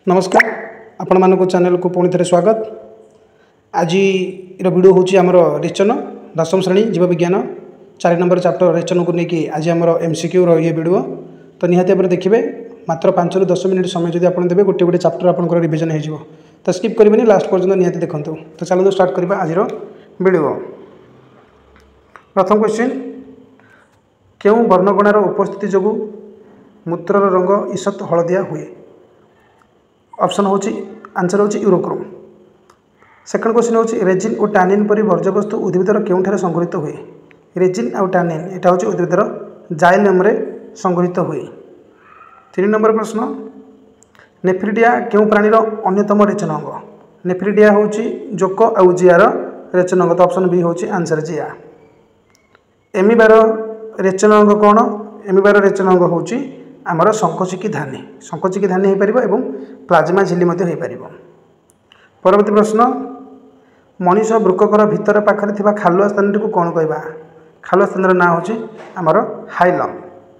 नमस्कार आपण मानक चैनल को पुणी थे स्वागत। आज वीडियो हूँ आमर रेचन दशम श्रेणी जीव विज्ञान 4 नंबर चैप्टर रेचन को लेकिन आज आम एमसीक्यू ये वीडियो तो निहाती भाव देखिए मात्र 5 ରୁ 10 मिनट समय जब आप देते गोटे गोटे चैप्टर आप रिविजन हो तो स्किप करेंगे लास्ट पर्यटन निहाती देखूँ। तो चलो स्टार्ट करवा आज वीडियो। प्रथम क्वेश्चन क्यों वर्णगणार उपस्थिति जो मूत्रर रंग ईषत हलदिया हुए। ऑप्शन हूँ आंसर हूँ यूरोक्रोम। सेकंड क्वेश्चन हूँ रेजिन और टानिन परी वर्ज्यवस्तु उद्भिदर केउठारे संग्रहित हुए। रेजिन और टानिन यहाँ हूँ उद्भिदर जाइलम रे संग्रहित हुए। 3 नंबर प्रश्न नेफ्रिडिया क्यों प्राणीर अन्यतम रेचन अंग। नेफ्रिडिया हूँ जोक आउ जियार रेचन अंग। तो ऑप्शन बी हूँ आंसर जिया। एमिबार रेचन अंग कौन। एमिबार रेचन अंग हूँ आमर शंखचिकी धानी। शंखचिकी धानी हो पार और प्लाज्मा झिल्ली हो पार। परवर्ती प्रश्न मनीष वृक्कर भितर पाखरे थिबा खालुआ स्थान को कौन कहवा। खालुआ स्थान ना हूँ आमर हाइलम।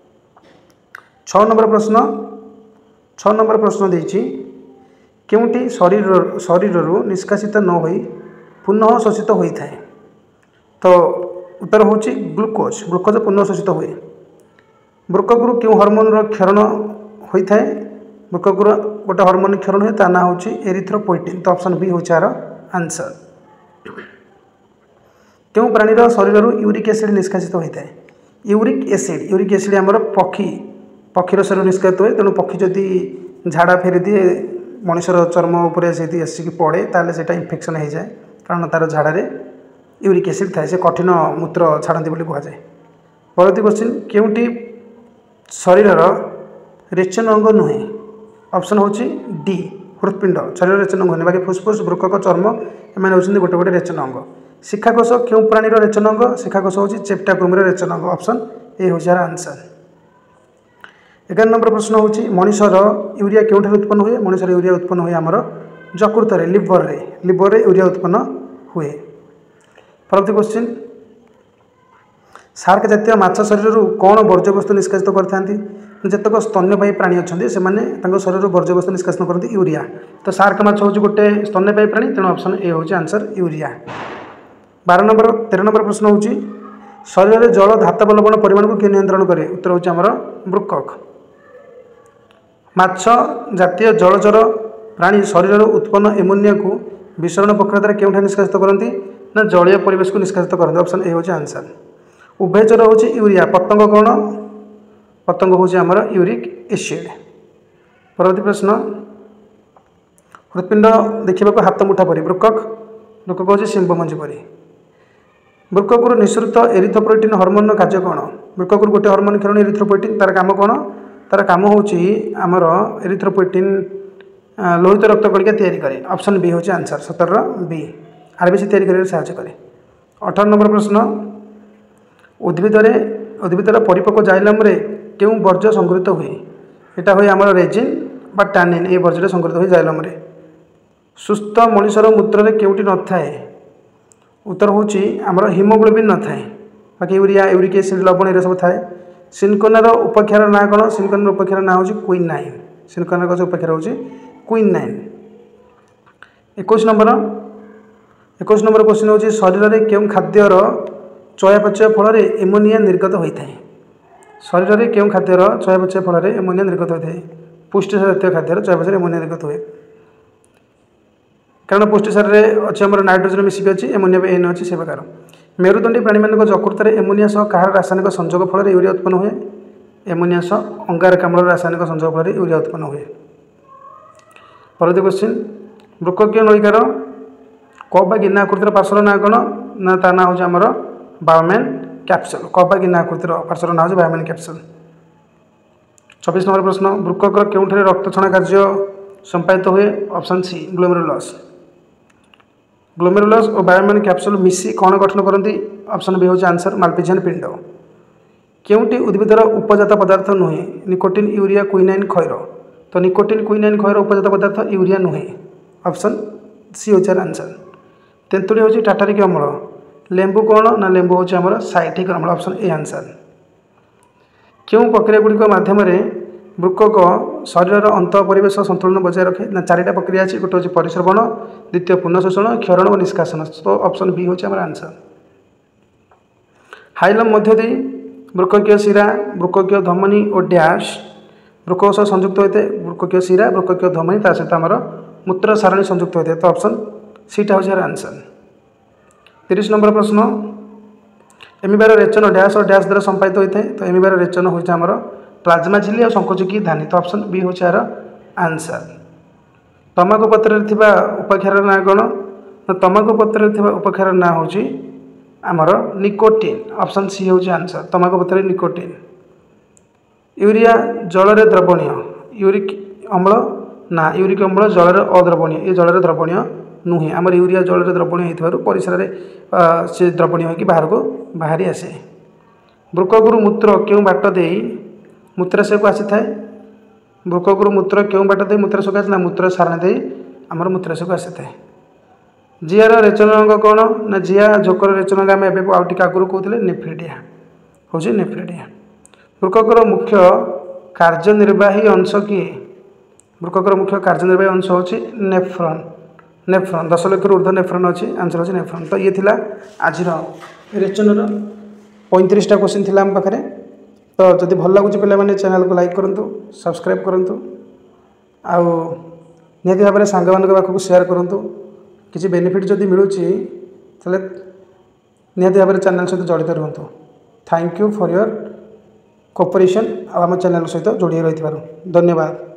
6 नंबर प्रश्न देछि केउटी शरीर निष्कासित न होई पुनः शोषित होता है। तो उत्तर हूँ ग्लूकोज। ग्लूकोज पुनः शोषित हुए। वृक्कगुरु क्यों हर्मोन क्षरण होता है। वृक्कगुरु गोटे हर्मोन क्षरण हुए ता ना हूँ एरिथ्रोपोइटिन। तो ऑप्शन बी हूँ यार आंसर। क्यों प्राणीर शरीर यूरिक एसिड निष्कासित होता है। यूरिक एसिड आमर पक्षीर शरीर निष्कासित हुए। तेणु पक्षी जदि झाड़ा फेरी दिए मनुष्यर चर्म उपर आसिक पड़े ताले से इन्फेक्शन हो जाए कारण तार झाड़े यूरिक एसिड थाए से कठिन मूत्र छाड़ती बोली कहुए। परवर्ती क्वेश्चन केउटी शरीर रेचन अंग नुहे। ऑप्शन हूँ डी हृत्पिंड। शरीर रेचन अंग नुहे बाकी फुसफुस वृक्क चर्म एम होते गोटे गोटे रेचन अंग। शिखाकोश क्यों प्राणीर रेचन अंग। शिखाकोश हूँ चेप्टाक्रोम रेचन अंग। ऑप्शन ए हूँ यार आंसर। 11 नंबर प्रश्न हूँ मनुष्यर यूरिया क्यों उत्पन्न हुए। मनुष्यर यूरिया उत्पन्न हुए आमर यकृत लिवर रे यूरिया उत्पन्न हुए। परवर्ती क्वेश्चन शार्क जातीय माछ शरीर कौन वर्ज्यवस्तु निष्कासित करते। जतक स्तन्यपायी प्राणी अच्छा से शरीर वर्ज्यवस्तु निष्कासित करते यूरिया। तो शार्क माछ हूँ गोटे स्तन्यपायी प्राणी तेणु ऑप्शन ए हूँ आंसर यूरिया। 13 नंबर प्रश्न हूँ शरीर में जल धातव लवण परिमाण को किए नियंत्रण करे। उत्तर हूँ आमर वृक्क। माछ जातीय जलचर प्राणी शरीर उत्पन्न एमोनिया को विसरण प्रक्रिया द्वारा क्यों निष्कासित करती ना जलीय परिवेश को निष्कासित करते। ऑप्शन ए हूँ आंसर। उभयचर हूँ यूरिया। पतंग कौन। पतंग हूँ आमर यूरिक एसिड। परवर्ती प्रश्न हृत्पिंड देखा हाथ मुठा परी वृक्क हूँ शिंबमंजी परी। वृक्कगुरु निःसृत एरिथ्रोपोइटिन हर्मोन कार्य कौन। वृक्कगुरु गोटे हर्मोन क्षरण एरिथ्रोपोइटिन तार काम कौन। तार काम हूँ आमर एरिथ्रोपोइटिन लोहित रक्त कणिका तैयारी करे। ऑप्शन बी हूँ आंसर 17 बी आरबीसी तैयारी कर साहाय्य करे। 18 नंबर प्रश्न उद्भिदर परिपक्व जाइलम रे क्यों वर्ज्य संग्रहित हुए। यहाँ हुए आमर रेजिन बा टानिन ये वर्ज्य संग्रहित हुए जाइलम रे। सुस्थ मनुष्यर मूत्र केउटी न थाए। उत्तर हूँ आमर हिमोग्लोबिन न थाए बाकी यूरिया यूरिक एसिड लवण ये सब थाए। सिनकोनार उपाख्यार ना कौन। सिनकोनार उपाख्यार ना हूँ क्विनाइन। सिनकोनार गछ उपाख्यार हूँ क्विनाइन। 21 नंबर क्वेश्चन हूँ शरीर में क्यों खाद्यर चयापचय फल एमोनिया निर्गत होता है। शरीर में क्यों खाद्यर चयापचय फल एमोनिया निर्गत होता है। पुष्टिसार जातीय खाद्यर चयापचय एमोनिया निर्गत हुए कारण पुष्टिसार अच्छे आम नाइट्रोजन मिसिक अच्छी एमोनिया भी एन अच्छी से प्रकार। मेरुदंडी प्राणी मान यकृत एमोनिया सह कहार रासायनिक संयोग फल यूरिया उत्पन्न हुए। एमोनिया सह अंगारकाम्ल रासायनिक संयोग फल यूरिया उत्पन्न हुए। परवर्ती क्वेश्चन वृक्ककीय नलिकार कप बा गिना आकृतिर पार्श्वर ना कौन ना ता ना हूँ आमर बायोमैन कैप्सूल। कप बा गिना आकृतिर पार्श्वर ना हूँ बायोमैन कैप्सूल। 24 नंबर प्रश्न वृक्कर केउठारे रक्त छणा कार्य संपादित हुए। Option C glomerulus. ग्लोमेरुलस और बायोमैन कैप्सूल मिसी कौन गठन करती। ऑप्शन बी हूँ आंसर माल्पिजियन पिंड। केउटी उद्भिदर उपजात पदार्थ नुहे। निकोटिन यूरिया क्विनाइन खैर। तो निकोटिन क्विनाइन खैर उपजात पदार्थ यूरिया नुहे। ऑप्शन सी हूँ आंसर। तेंतुड़ी हूँ टाटारिक अम्ल। लेंबू कौन ना लेंबू हूँ आमर साइट्रिक अम्ल। Option A answer. क्यों प्रक्रिया गुड़िक माध्यम ବୃକକ ଶରୀରର ଅନ୍ତ ପରିବେଶ ସନ୍ତୁଳନ ବଜାୟ ରଖେ ନା ଚାରିଟା ପ୍ରକ୍ରିୟା ଅଛି ଗୋଟେ ହେଉଛି ପରିଶ୍ରବଣ ଦ୍ୱିତୀୟ ପୁନଃଶୋଷଣ କ୍ଷରଣ ଓ ନିଷ୍କାସନ ତ ଅପସନ୍ ବି ହେଉଛି ଆମର ଆନ୍ସର୍ ହାଇଲମ୍ ମଧ୍ୟ ଦେଇ ବୃକକୀୟ ଶିରା ବୃକକୀୟ ଧମନୀ ଓ ଡ୍ୟାସ୍ ବୃକକ ସହ ସଂଯୁକ୍ତ ହୋଇଥାଏ ବୃକକୀୟ ଶିରା ବୃକକୀୟ ଧମନୀ ତା ସହିତ ଆମର ମୂତ୍ର ସାରଣୀ ସଂଯୁକ୍ତ ହୋଇଥାଏ ତ ଅପସନ୍ ସିଟା ହେଉଛି ଏହାର ଆନ୍ସର୍ 30 নম্বর প্রশ্ন এমিবার রেচন ড্যাশ ও ড্যাশ দ্বারা সম্পাদিত হয়ে থাকে তো এমিবার রেচন হচ্ছে আমার প্লাজমা ঝিলি আর সংকোচকি ধানী তো অপশন বি হচ্ছে এর আনসার তমাকু পত্রে থাকা উপাখ্যার না কোণ না তমাকু পত্রে থাকা উপাখ্যার না হচ্ছে আমার নিকোটিন অপশন সি হচ্ছে আনসার তমাকু পত্রে নিকোটিন ইউরিয়া জলরে দ্রবণীয় ইউরিক অম্ল না ইউরিক অম্ল জলরে অদ্রবণীয় এ জলরে দ্রবণীয় नुहे आमर यूरिया जल द्रवणीय हो परिसर से द्रवणीय हो बाहर को बाहरी आसे बृकगुरु मूत्र क्यों बाट दे मूत्राशय को आसी था बृकगुरु मूत्र क्यों बाट दे मूत्राशय को आसे मूत्र सारणी दे आमर मूत्राशय को आसी था जियार रेचन अंग कौन ना जिया झोकर रेचन अंग आम एवं आउट आगुरी कहते नेफ्रिडिया हूँ नेफ्रिडिया बृककर मुख्य कार्यनिर्वाही अंश किए बृककर मुख्य कार्यनिर्वाही अंश हूँ नेफ्रॉन नेफ्रॉन 10 लाख ऊर्ध्व नेफ्रॉन अच्छी आंसर अच्छे नेफ्रॉन तो ये थिला आज रेचनर 35टा क्वेश्चन थिला आम पाखे तो जदि भल लगुच पे चैनल को लाइक करूँ सब्सक्राइब करूँ आउ निहती भाव में सांग मान पाखक शेयर करूँ किसी बेनिफिट जदि मिलूँ ताले निहती भाव में चैनल सहित जड़ित रुहतु thank you for your cooperation आम चैनल सहित जोड़ी रही धन्यवाद।